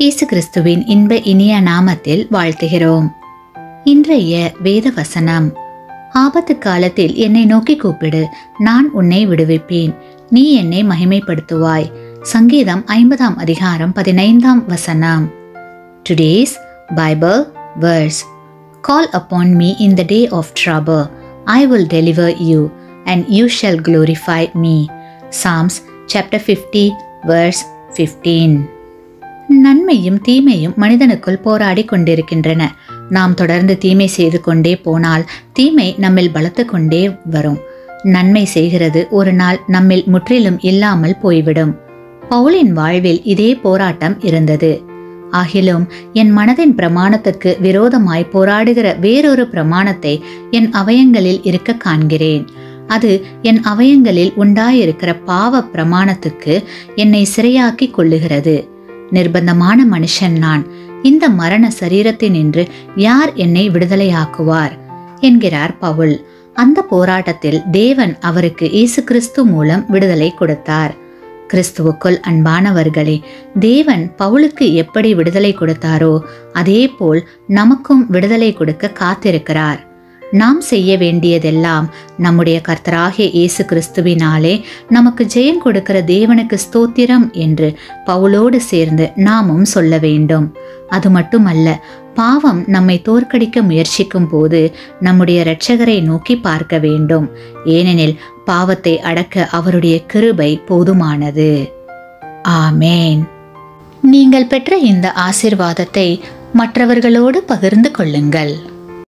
இயேசு கிறிஸ்துவின் இன்ப இனிய நாமத்தில் வாழ்த்துகிறோம். இன்றைய வேத வசனம், ஆபத்து காலத்தில் என்னை நோக்கி கூப்பிடு, நான் உன்னை விடுவிப்பேன், நீ என்னை மகிமைப்படுத்துவாய். சங்கீதம் 50 அதிகாரம் 15 வசனம். Today's Bible verse, call upon me in the day of trouble, I will deliver you, and you shall glorify me. Psalms chapter 50 verse 15. நன்மையும் தீமையும் மனிதனுக்குள் போராடி கொண்டிருக்கின்றன. நாம் தொடர்ந்து தீமை செய்து கொண்டே போனால் தீமை நம்மில் பலத்து கொண்டே வரும். நன்மை செய்கிறது ஒரு நாள் நம்மில் முற்றிலும் இல்லாமல் போய்விடும். பவுலின் வாழ்வில் இதே போராட்டம் இருந்தது. ஆகிலும் என் மனதின் பிரமாணத்துக்கு விரோதமாய் போராடுகிற வேறொரு பிரமாணத்தை என் அவயங்களில் இருக்க காண்கிறேன். அது என் அவயங்களில் உண்டாயிருக்கிற பாவ பிரமாணத்துக்கு என்னை சிறையாக்கி கொள்ளுகிறது. நிர்பந்தமான மனுஷன் நான், இந்த மரண சரீரத்தினின்று யார் என்னை விடுதலையாக்குவார் என்கிறார் பவுல். அந்த போராட்டத்தில் தேவன் அவருக்கு இயேசு கிறிஸ்து மூலம் விடுதலை கொடுத்தார். கிறிஸ்துவுக்குள் அன்பானவர்களே, தேவன் பவுலுக்கு எப்படி விடுதலை கொடுத்தாரோ அதே போல் நமக்கும் விடுதலை கொடுக்க காத்திருக்கிறார். நாம் செய்ய வேண்டியதெல்லாம் நம்முடைய கர்த்தராகிய இயேசு கிறிஸ்துவினாலே நமக்கு ஜெயம் கொடுக்கிற தேவனுக்கு ஸ்தோத்திரம் என்று பவுலோடு சேர்ந்து நாமும் சொல்ல வேண்டும். அது மட்டுமல்ல, பாவம் நம்மை தோற்கடிக்க முயற்சிக்கும் போது நம்முடைய இரட்சகரை நோக்கி பார்க்க வேண்டும். ஏனெனில் பாவத்தை அடக்க அவருடைய கிருபை போதுமானது. ஆமேன். நீங்கள் பெற்ற இந்த ஆசீர்வாதத்தை மற்றவர்களோடு பகிர்ந்து கொள்ளுங்கள்.